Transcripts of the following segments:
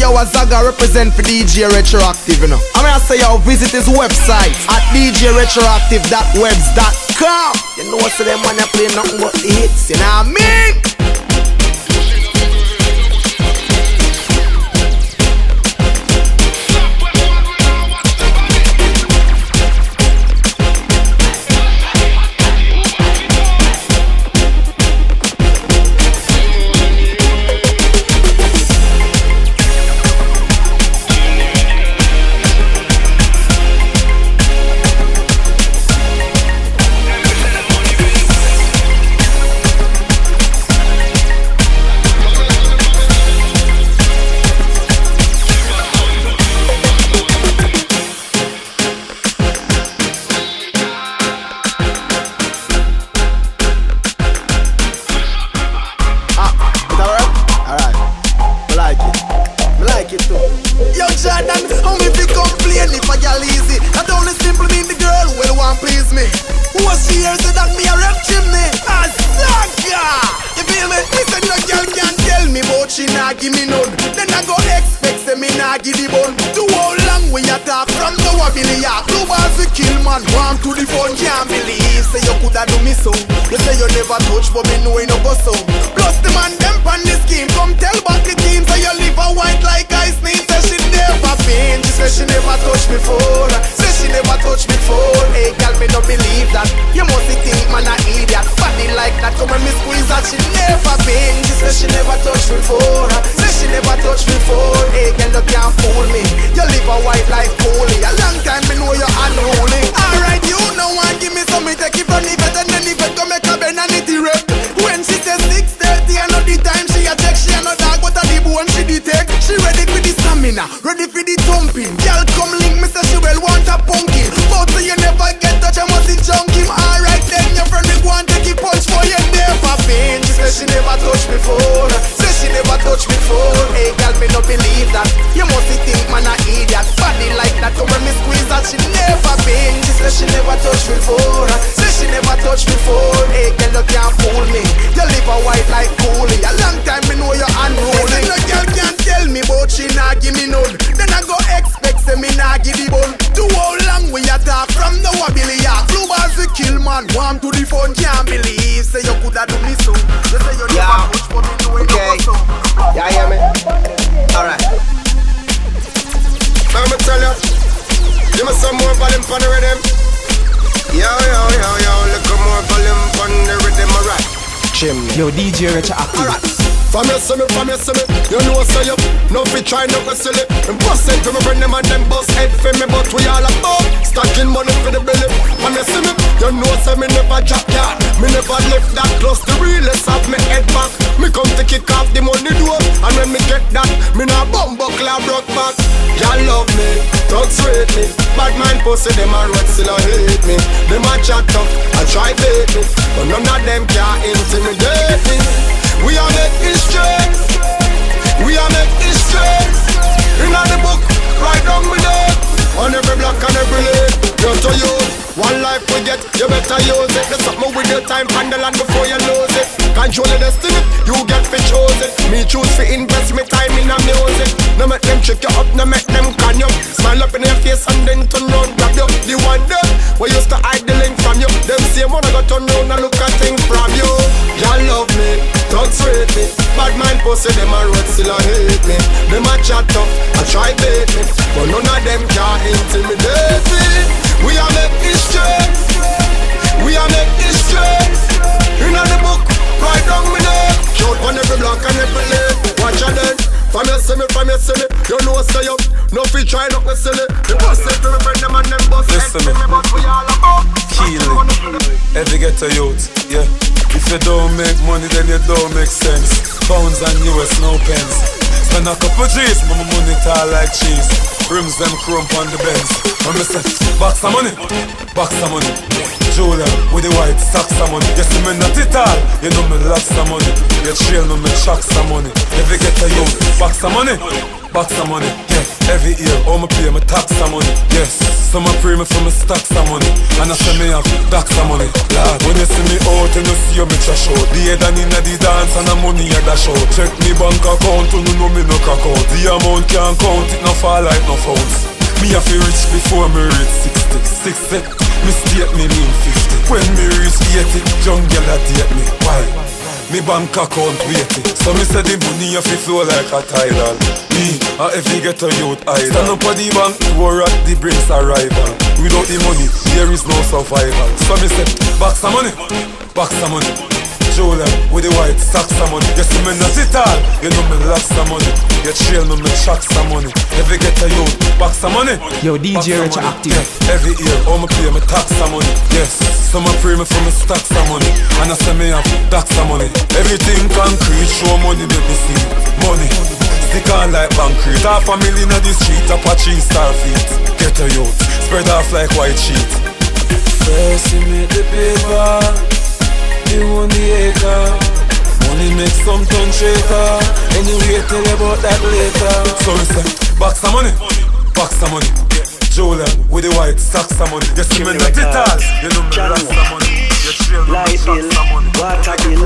yo, a Zaga represent for DJ Retroactive, you know. I'm gonna say yo, visit his website at djretroactive.webs.com. You know what's so them man play nothing but the hits, you know what I mean? Yo Jordan, how me fi complain if I gal easy? That only simple mean the girl will want please me. Who was she here said that me a rep chimney? A Zaga! You feel me? Me said no girl can't tell me but she nah give me none. Then I go expect say me nah give the bun. To how long we a talk from the Wabilia? Club as a kill man, warm to the phone. Can't believe say you coulda do me so. You say you never touch but me know you no go so. Plus the man them pan the scheme. Come tell back the team so you live a white like ice neat. She never been, she said she never touched before. Say she never touched before. Hey girl, me don't believe that. You must think man a idiot. Body like that, come and me squeeze that. She never been, she said she never touched before. Say she never touched before. Hey girl, you can't fool me. You live a white like holy. A long time me know you're unholy. Alright, you know one, give me some, me take it from the vet. And then the vet come make a bend and it rep. When she says 6:30, I know the time she a check. She a no dog, but a the bone she detect. She ready for the stamina, ready for the thumping. Girl come link me say she well want a pumpkin. But so you never get touch, I must junk him. Alright then your friend me go and take it punch for you never been. She say she never touched before. Say she never touched before. Hey girl, me no believe that. You must think man a idiot. Body like that, come when me squeeze that. She never been. She say she never touched before. Say she never touched before. Hey girl, you can't fool me. You live a white like coolie. A long time me know you're unruly. No girl can't tell me but she nah give me none. Then I go expect say me nah give the bun. To how long we a talk from the Wabilia? Club as a kill man, warm to the phone. Can't believe say you coulda do me so. You say you never push but me know you no so. Yeah, hear me? Alright. Let me tell you, give me some more volume for the rhythm. Yo, look more volume for the rhythm, alright. Yo, DJ Retroactive. Alright. From you see me, you know say you no fit try no go silly. And bust head for me friend them and them bust head for me. But we all about stacking money for the belly. From you see me, you know say me never drop yard. Me never left that close, the realest of me head back. Me come to kick off the money door. And when me get that, me not bumbuckle or broke back. Y'all love me, thugs rate me. Bad mind pussy, them a road still a hate me. Them a chat tough, I try bait me. But none of them can intimidate me. We are make history. We are make history. In the book, write down me name. On every block and every lane. You're to use. One life we get, you better use it. There's something with your time, handle and before you lose it. Control your destiny, you get for chosen. Me choose to invest me time in a music. No make them trick you up, no make them can you. Smile up in your face and then turn round, grab you. The one them, we used to hide the link from you. Them same one I got turn round and look at things from you. Y'all love me, thugs rate me. Bad mind pussy, them a road still a hate me. Them a chat tough, I try bait me. But none of them can intimidate me. We are make history. We are make history. In the book, write down me name. Shout on every block and every lane. Watch out then. From you see me, you know say up. No fit try not to silly. The bust it to me friend them and them bust head to me. But we all about kill it. Every ghetto youth, yeah. If you don't make money then you don't make sense. Pounds and US, no pence. Spend a couple G's, my money tall like cheese. Rims them crump on the Benz. And me say, box of money, Julia with the white socks of money. You see me not it all, you know me lots of money. You trail me, me chucks of money. If you get a youth, box of money, box of money, yeah. Every year, all my pay, my tax of money, yes. Some I pray me for my stacks of money, and I say me have stacks of money. Lord, when you see me out, and you see me trash out. The head and inna the dance, and the money I dash out. Check me bank account, you know me no crack out. The amount can't count, it no fall like no phones. Me have to rich before me reach 60. 60, mistake me mean 50. When me reach 80, young girl a date me. Why? Me bank account waiting. So me say the money have to flow like a tidal. Me, if you get a youth idol. Stand up at the bank, war at the Brinks arrival. Without the money, there is no survival. So me say, box of money, box of money. Joel with the white socks of money. You see me not it all, you know me lots of money. You trail me, me shocks of money. If you get a youth, box of money. Yo, DJ Rich active. Yeah. Every year, all me pay me tax of money. Yes, some I pray me for me stacks of money. And I say me have stacks of money. Everything concrete, show money, make me see money. Stick on like concrete. Half a million on the street, Apache star feet. Get a youth, spread off like white sheet. First you make the paper, you own the acre. Money make some ton shaker. Anyway, tell you about that later. So we say, box of money, box of money. Joel with the white socks of money. You see me not it all, you know me lots of money. You trail me light shocks bill, of money. water bill,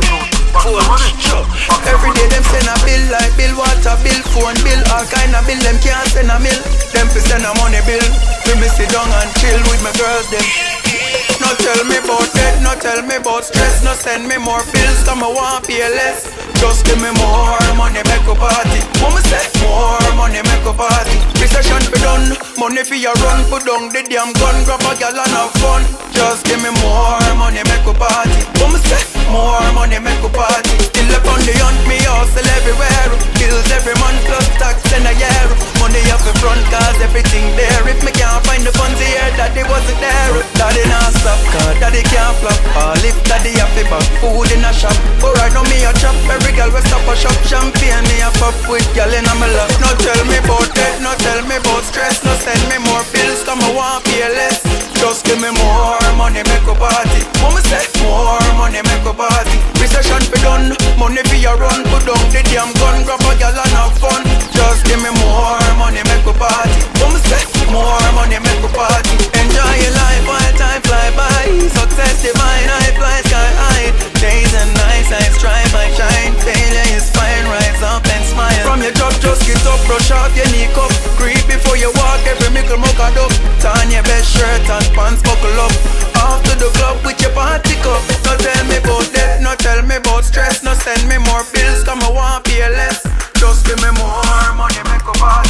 phone. Every day them send a bill, like bill, water bill, phone bill, all kind of bill. Them can't send a mill, them fi send a money bill. Me sit down and chill with my girls them. No tell me about debt, no tell me about stress. No send me more bills, come I want pay less. Just give me more money, make a party. Mama say, more money, make a party. Recession be done, money for your run. Put down the damn gun, grab a gal and have fun. Just give me more money, make a party. Mama say, more money, make a party. Still up on the hunt, me hustle everywhere. Bills every month plus tax in a year. Money off the front, cause everything there. If me can't find the funds here, daddy wasn't there. Daddy not stop, cause daddy can't flop. All if daddy have the back food in a shop. But right now me a chop, every girl will stop a shop. Champagne me a pop with girl in a my lap. No tell me about debt, no tell me about stress. No send me more bills, come I want pay less. Just give me more money, make a party. Mama say, more money, make a party. Recession be done, money for your run. Put down the damn gun, grab a gal and have fun. Just give me more money, make a party. Mama say, more money, make a party. Enjoy your life while time fly by. Success divine, I fly sky high. Days and nights I strive, I shine. Failure is fine, rise up and smile. From your job, just get up, brush off your knee cup. Creep before you walk, every mickle muck a duck. Turn your best shirt and pants buckle up. Off to the club with your party cup. No tell me about debt, no tell me about stress. No send me more bills, come I want pay less. Just give me more money, make a party.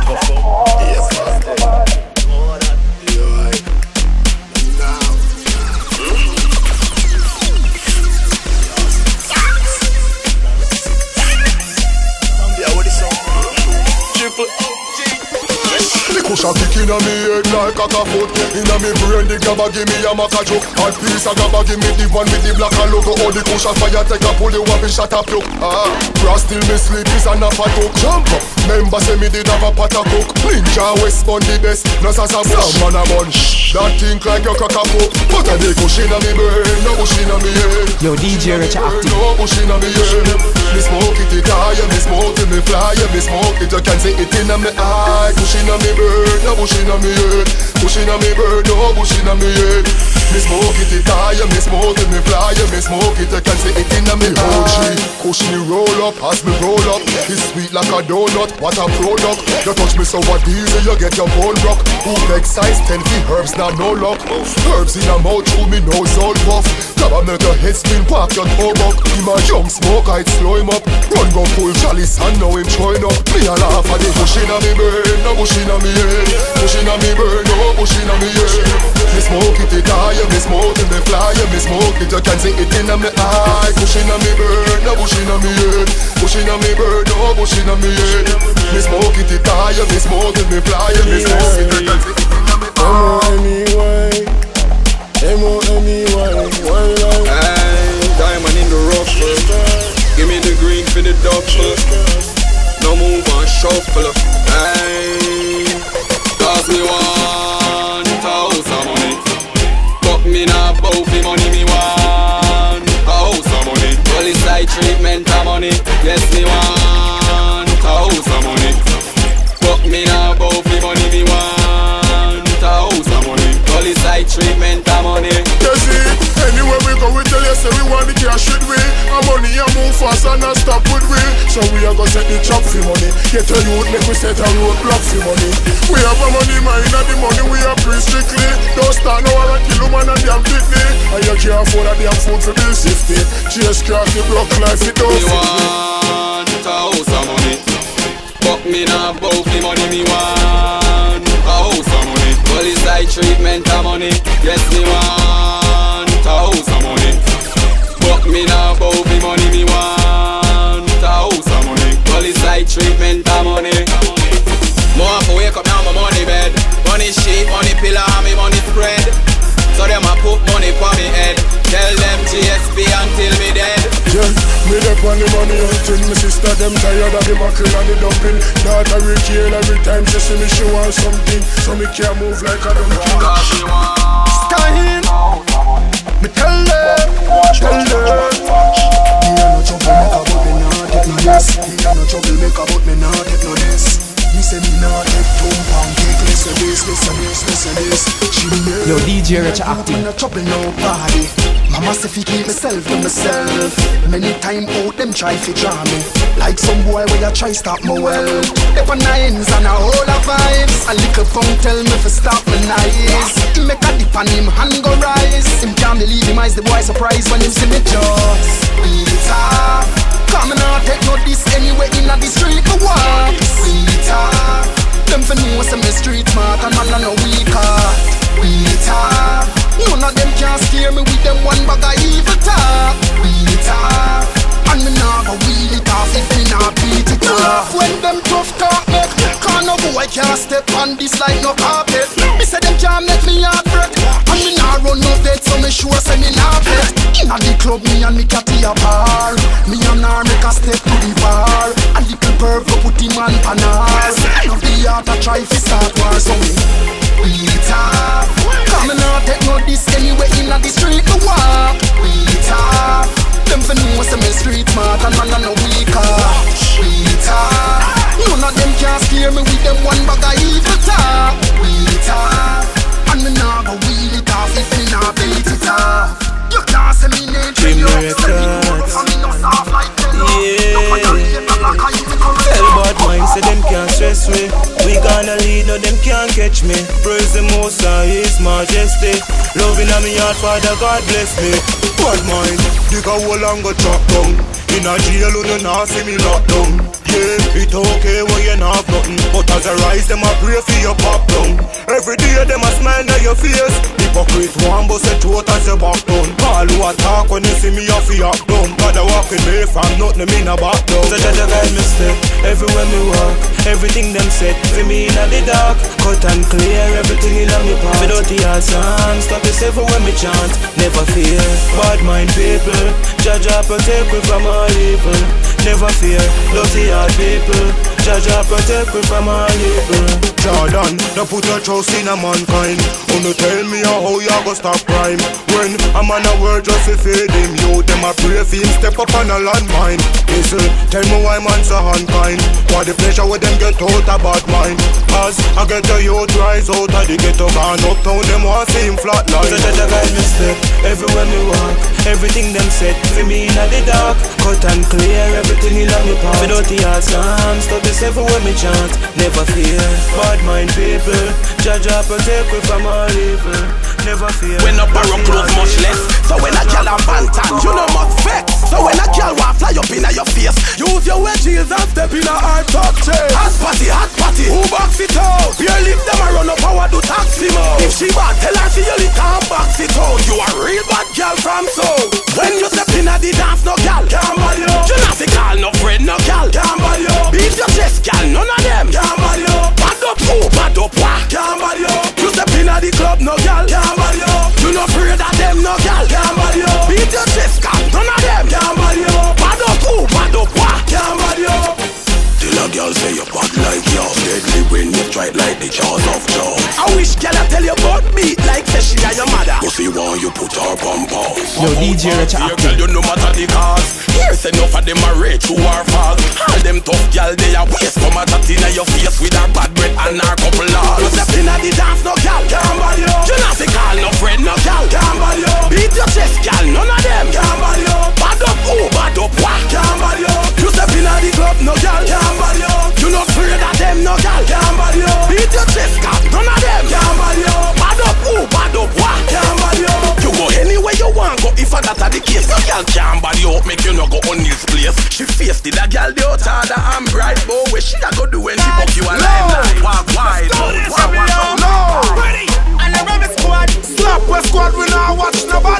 The cushion kick inna me head like a foot. Inna me brain the grabber give me a maca joke. Hard piece a grabber give me the one with the black and logo. All the cushion fire take a pull the weapon shot a plug. Cross till me sleep is an apple talk. Jump up, member say me did have a pot a cook. Ninja West Bun the best, no sasa bush. Some man a bunch, that think like your crack a cook. But a the cushion inna me brain, no bush inna me head. Yo, DJ Rich active. No bush inna me head. Me smoke it high, me smoke till me fly. Me smoke it, you can see it inna me eye. Bush inna me bird, no bush inna me head. Bush inna me bird, no bush inna me head. Me smoke it high, me smoke till me fly. Me smoke it, you can see it inna me eye. Push me roll up, as me roll up. It's sweet like a donut, what a product. You touch me so what easy, you get your bone rock. Who make size 10 feet herbs, now no luck. Herbs in a mouth, through me nose all puff. Grab a make your head spin, walk your toe buck. Him a young smoke, I'd slow him up. Run go full chalice and now him showing up. Me a laugh at the bush inna me brain, no bush inna me head. Bush inna me brain, no bush inna me head. Me smoke it high, me smoke it, me fly. Me smoke it, you can see it inna me eye. Bush inna me brain, no bush inna me head. Bush inna me brain, no bush inna me head. Me smoke it high, me smoke it, me fly. Me smoke it, you can see it inna me eye. M-O-M-E-Y, hey, diamond in the rough. Give me the green for the duffel. No move on shuffle. Hey, cause me want a house of money. But me not bow for money, me want a house of money. Police side treatment of money. Yes, me want a house of money. Get a youth, make we set a roadblock for money. We have a money mind and the money we have pretty strictly. Don't start no war and kill a man and damn kidney. And you can't afford a damn food for bill safety. Chase craft the block life, it don't fit me. Want a house of money, but me not bout the money. Me want a house of money, police like treatment of money. Yes, me want a house of money, but me not bout the money. Me want a house of money, police like treatment of money. More for wake up now, my money bed. Money sheet, money pillar, me money spread. So them a put money for me head. Tell them GSP until me dead. Yeah, me dep on the money hunting. My sister them tired of the mackerel and the dumpling. Daughter Ricky every time she see me she want something. So me can't move like a donkey. Skyhin', me tell them. Me a no troublemaker but me nah take no less. Me a no troublemaker but me nah take no less. Me say me nah take tump and cake. Listen this. Yo, DJ Rich acting. Me no trouble nobody. Mama say fi keep myself to myself. Many time out them try fi draw me. Like some boy where ya try stop me well. They on nines and a whole of vibes. A little punk tell me fi stop me nice. He make a dip on him hand go rise. Him can't believe him eyes the boy surprised when him see me just beat it up. Come and not take no this anywhere in the street to walk. Beat up. Them for know some me street smart and man no weaker. Beat up. None of them can scare me with them one bag of evil talk. Beat up. And me nah go wheel it off if me nah beat it off. When them tough talk make cause no boy can't step on this like no carpet. Me say them can't make me heartbreak. And me nah run no vet so me sure say me nah bet. Inna the club me and me catty a bar. Me and her make a step to the bar. A little perv go put him on panar. Of the heart a try fi start war so me beat up. Come and not take no this anywhere inna the street to walk. Beat up. Them for know say me street smart and man no weaker. Beat up. None of them can scare me with them one bag of evil talk. Beat up. And me nah go wheel it off if me nah beat it off. You can't say me name Dream records. Tell bad mind say them can't stress me. We gonna lead, no them can't catch me. Praise the Most High, His Majesty. Loving on me heart, Father God bless me. Bad mind, dig a hole and go chop down. In a jail, you nah see me locked down. Yeah, it okay when you not have nothing, but as I rise, them a pray for your pop down. Every day, them a smile on your face. Hypocrite one, but say throat as you back down. All who attack when you see me, you feel up down. God, I walk with me from nothing, me nah back down. So judge a guide me step, everywhere me walk. Everything them set, for me in the dark. Cut and clear, everything in me path. Without the heart sound, stop yourself when me chant. Never fear, bad mind people. Judge a protect me from all evil. Never fear, dirty heart people. Judge a protect me from all evil. Jordan, don't put your trust in a mankind. Wanna tell me how you go stop crime. When a man a word just to feed him, you them a pray for him, step up on a landmine. Listen, tell me why man so unkind. What the pleasure with them get out about mine. As I get the youth rise out of the ghetto, gone uptown, them want see him flatline. So judge a guide me step, everywhere me walk. Everything them set, for me in the dark. Cut and clear, everything in me path. Without the heart sound, stop yourself when me chant. Never fear, bad mind people. Judge a protect me from all evil. Never fear. When a borrow clothes much less. So when a girl a bantan, you know much vex. So when a girl want fly up inna your face, use your wedges and step in a hard top chair. Hot party, who box it out? Your lip them a run up power do taxi mode. If she bad, tell her she only can't box it out. You a real bad girl from Soul. When you step inna the dance, no girl can't ball you. Gymnastical, no friend, no girl can't ball you. Beat your chest, girl, none of them can't ball you. Bad up, wah, can't ball you. You step inna the club, no girl can't ball you. You no afraid of them, no girl can't ball you. Beat your chest, girl, none of them can't ball you. Bad up, wah, can't ball you. Till a girl say you bad like yours. Deadly when you try it like the jaws of Jaws. I wish girl I tell you about me like say she are your mother. Go see one you put her bum pause. Yo, DJ Rich acting. You no matter the cause. Here's enough of them are rich who are false. All them tough girl they are waste. Come at inna your face with her bad breath and her couple laws. You step inna the dance, no girl can't ball you. Gymnastical, no friend, no girl can't ball you. Beat your chest, girl, none of them can't ball you. Bad up, wah, can't ball you. You step inna the club, no girl can't ball you. You not watch nobody.